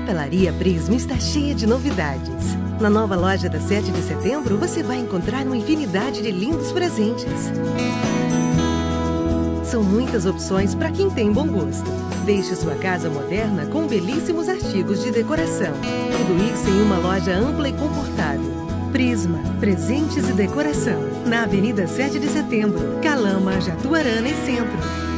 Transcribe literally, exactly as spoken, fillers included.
Papelaria Prisma está cheia de novidades. Na nova loja da sete de setembro, você vai encontrar uma infinidade de lindos presentes. São muitas opções para quem tem bom gosto. Deixe sua casa moderna com belíssimos artigos de decoração. Tudo isso em uma loja ampla e confortável. Prisma, presentes e decoração. Na Avenida sete de setembro, Calama, Jatuarana e Centro.